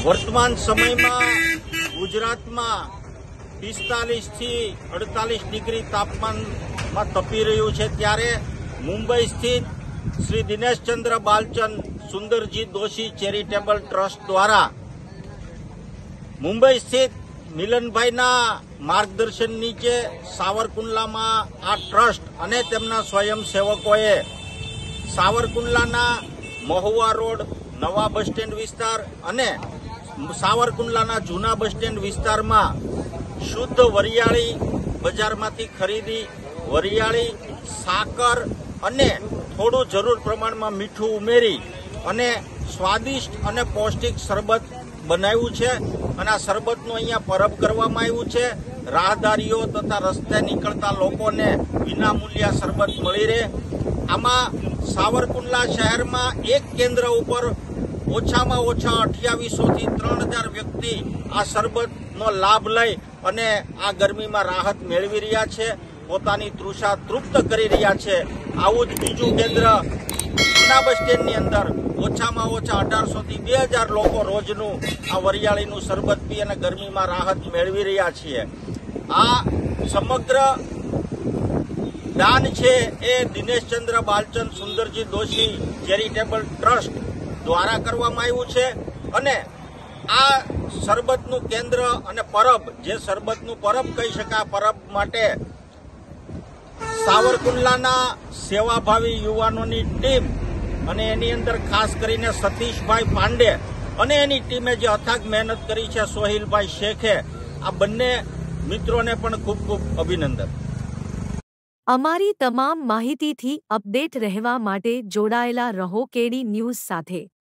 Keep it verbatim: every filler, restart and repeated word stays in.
वर्तमान समय में गुजरात में पिस्तालीस थी अड़तालीस डिग्री तापमान में तपी रह्यु छे, त्यारे मुंबई स्थित श्री दिनेश चंद्र बालचंद सुंदरजी दोषी चेरिटेबल ट्रस्ट द्वारा मुंबई स्थित मिलन ना मार्गदर्शन नीचे सावरकुंडला में आ ट्रस्ट अने तेमना स्वयंसेवकोए सावरकुंडलाना महुआ रोड नवा बस स्टेन्ड विस्तार अने सावरकुंडलाना जूना बस स्टेन्ड विस्तार में शुद्ध वरियाળી बजारमांथी खरीदी वरियाળી साकर अने थोड़ू जरूर प्रमाण में मीठू उमेरी अने स्वादिष्ट अने पौष्टिक शरबत बनाव्यु छे अने आ शरबतनो अहींया परब करवामां आव्युं छे। राहदारीओ तथा रस्ते निकळता लोकोने विना मूल्य शरबत मळी रहे। आमां सावरकुंडला शहर में एक केन्द्र उपर ओछामां ओछा अठावीसो थी त्रण हजार व्यक्ति आ शरबतनो लाभ लई अने आ गरमी में राहत मेळवी रह्या छे, पोतानी तृषा तृप्त करी रह्या छे। आवुं ज बीजुं केन्द्र जूना बस स्टेन्डनी अंदर ओछामां ओछा अठारसो थी बे हजार लोको रोजनु आ वरियाळीनुं शरबत पी अने गरमी में राहत मेळवी रह्या छे। आ समग्र दान छे ए दिनेश चंद्र बालचंद सुंदरजी दोषी चेरिटेबल ट्रस्ट द्वारा करवामां आव्युं छे अने आ शरबतनुं केन्द्र अने परब जे शरबतनुं परब कही शकाय परब माटे सावरकुंडलाना सेवाभावी युवानोनी टीम अने एनी अंदर खास करीने सतीशभाई पांडे अने एनी टीमे जे अथाग मेहनत करी छे सोहिलभाई शेखे आ बंने मित्रोने पण खूब खूब अभिनंदन। અમારી તમામ માહિતીથી અપડેટ રહેવા માટે જોડાયેલા રહો કેડી ન્યૂઝ સાથે।